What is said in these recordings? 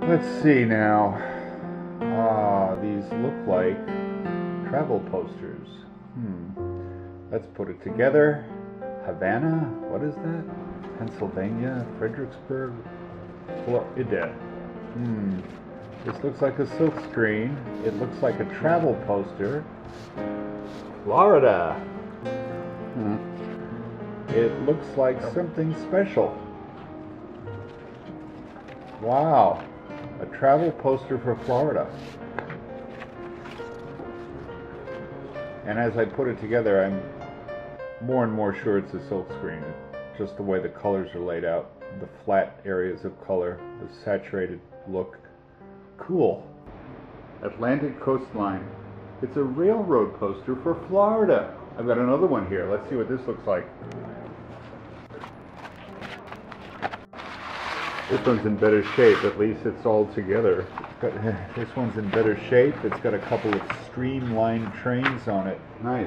Let's see now. These look like travel posters. Let's put it together. Havana, what is that? Pennsylvania, Fredericksburg, Florida. This looks like a silk screen. It looks like a travel poster. Florida. It looks like something special. Wow, a travel poster for Florida. And as I put it together, I'm more and more sure it's a silk screen. Just the way the colors are laid out, the flat areas of color, the saturated look. Cool. Atlantic coastline. It's a railroad poster for Florida. I've got another one here. Let's see what this looks like. This one's in better shape. At least it's all together. This one's in better shape. It's got a couple of streamlined trains on it. Nice.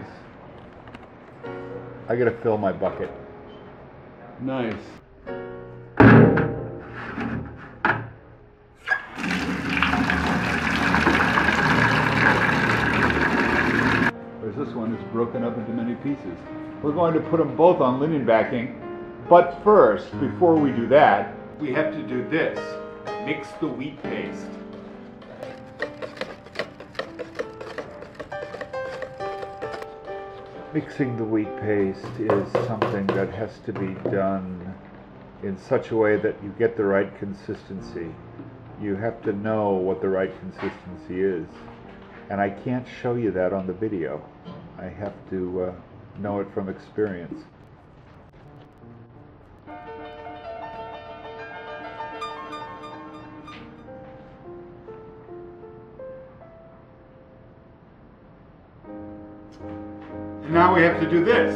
I gotta fill my bucket. Nice. There's this one that's broken up into many pieces. We're going to put them both on linen backing, but first, before we do that, we have to do this. Mix the wheat paste. Mixing the wheat paste is something that has to be done in such a way that you get the right consistency. You have to know what the right consistency is. And I can't show you that on the video. I have to know it from experience. And now we have to do this.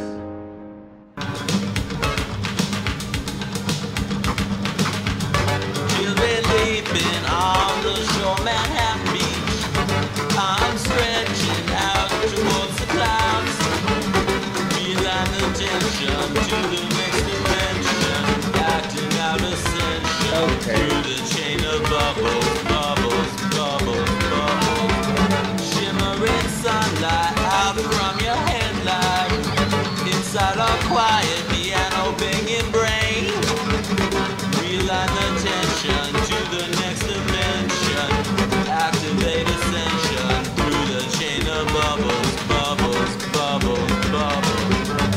You've been leaping on the shore, Manhattan Beach. I'm stretching out towards the clouds. Feeling the tension to the next dimension. Acting out ascension through the chain of bubbles, bubbles, bubbles, bubbles. Shimmering sunlight out from your head. Inside a quiet piano banging brain, realign the tension to the next dimension. Activate ascension through the chain of bubbles, bubbles, bubbles, bubbles.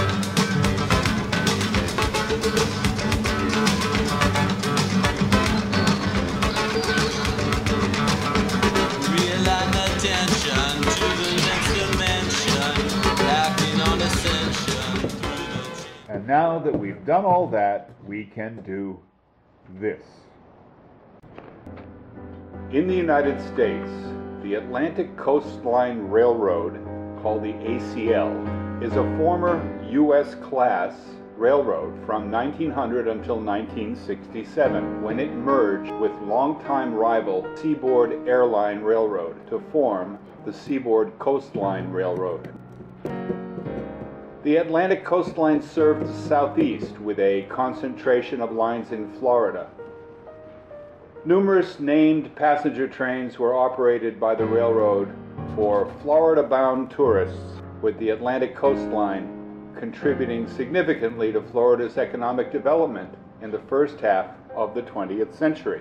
Realign the tension to the next dimension. Acting on ascension. And now that we've done all that, we can do this. In the United States, the Atlantic Coastline Railroad, called the ACL, is a former U.S. class railroad from 1900 until 1967, when it merged with longtime rival Seaboard Airline Railroad to form the Seaboard Coastline Railroad. The Atlantic coastline served the southeast with a concentration of lines in Florida. Numerous named passenger trains were operated by the railroad for Florida-bound tourists, with the Atlantic coastline contributing significantly to Florida's economic development in the first half of the 20th century.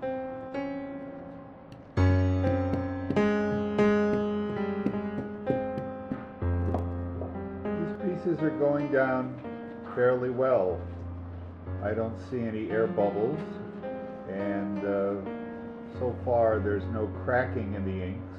Are going down fairly well. I don't see any air bubbles, and so far there's no cracking in the inks.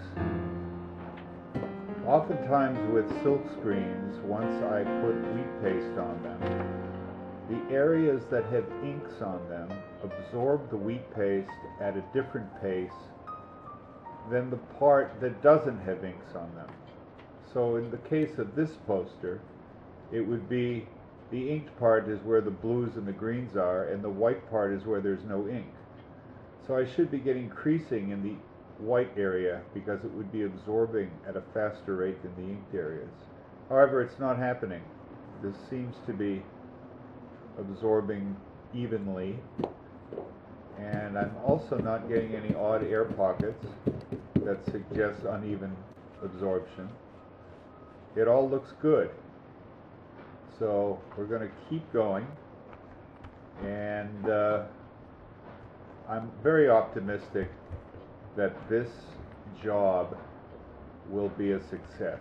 Oftentimes with silk screens, once I put wheat paste on them, the areas that have inks on them absorb the wheat paste at a different pace than the part that doesn't have inks on them. So in the case of this poster, it would be the inked part is where the blues and the greens are, and the white part is where there's no ink. So I should be getting creasing in the white area because it would be absorbing at a faster rate than the inked areas. However, it's not happening. This seems to be absorbing evenly, And I'm also not getting any odd air pockets that suggest uneven absorption. It all looks good. So we're going to keep going, and I'm very optimistic that this job will be a success.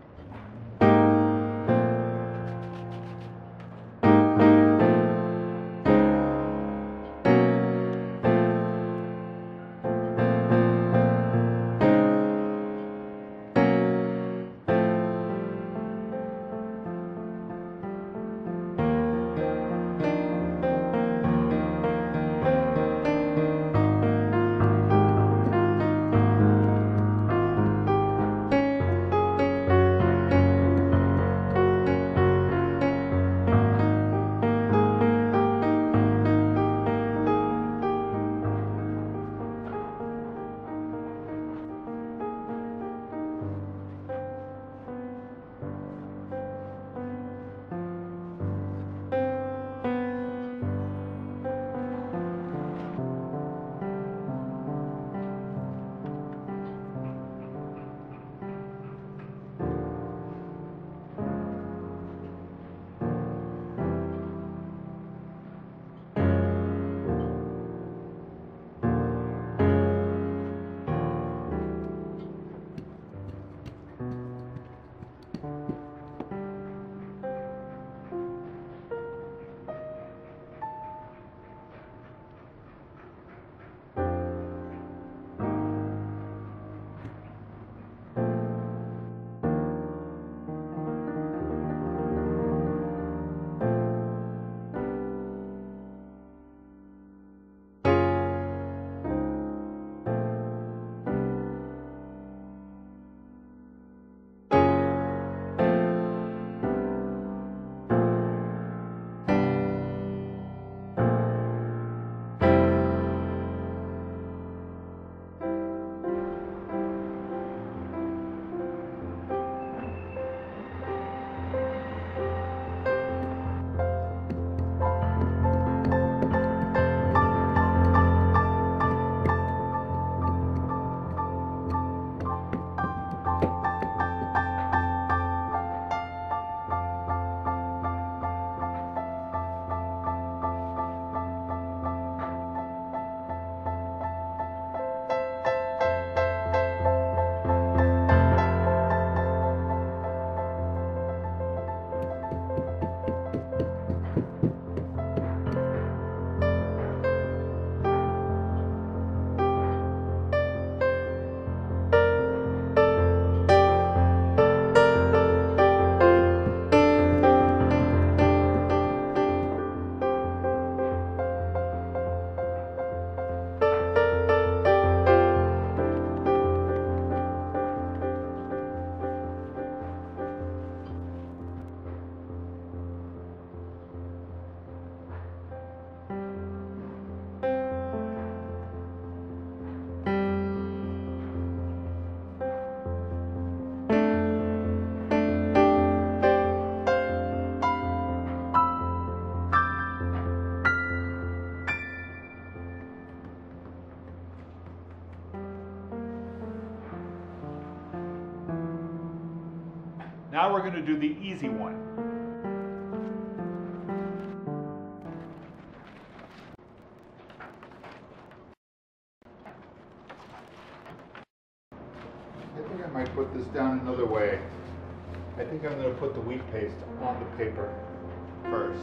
Now we're going to do the easy one. I think I might put this down another way. I think I'm going to put the wheat paste on the paper first.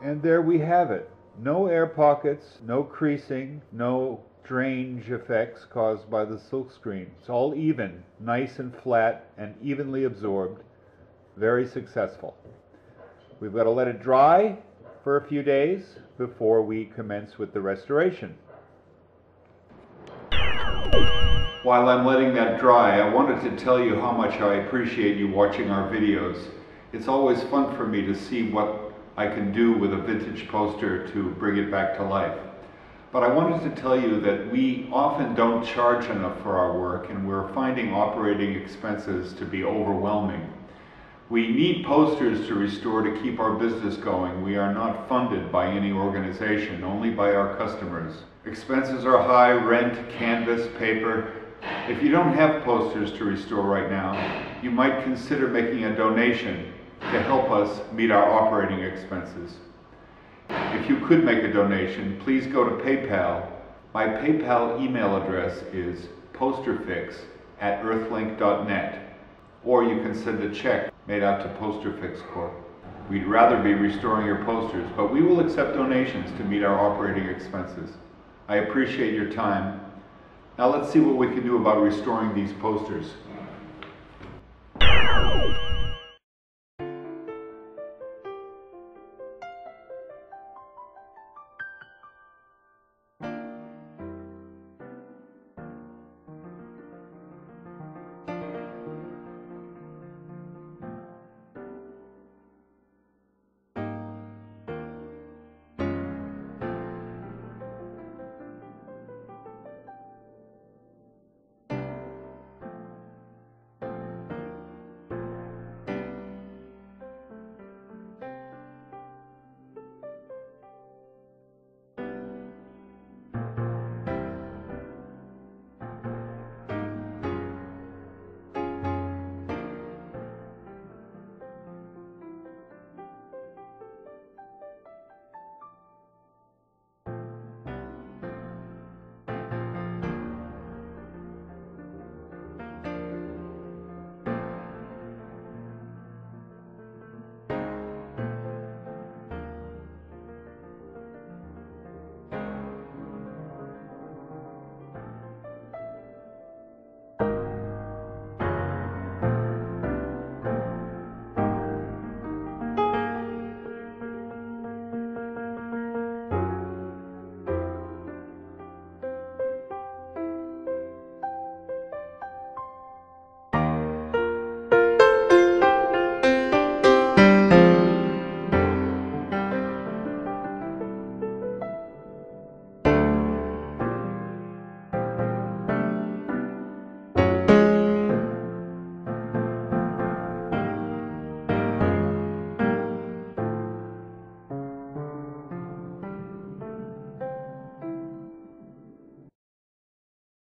And there we have it. No air pockets, no creasing, no strange effects caused by the silkscreen. It's all even, nice and flat and evenly absorbed. Very successful. We've got to let it dry for a few days before we commence with the restoration. While I'm letting that dry, I wanted to tell you how much I appreciate you watching our videos. It's always fun for me to see what I can do with a vintage poster to bring it back to life. But I wanted to tell you that we often don't charge enough for our work, and we're finding operating expenses to be overwhelming. We need posters to restore to keep our business going. We are not funded by any organization, only by our customers. Expenses are high: rent, canvas, paper. If you don't have posters to restore right now, you might consider making a donation to help us meet our operating expenses. If you could make a donation, please go to PayPal. My PayPal email address is posterfix@earthlink.net, or you can send a check made out to Posterfix Corp. We'd rather be restoring your posters, but we will accept donations to meet our operating expenses. I appreciate your time. Now let's see what we can do about restoring these posters.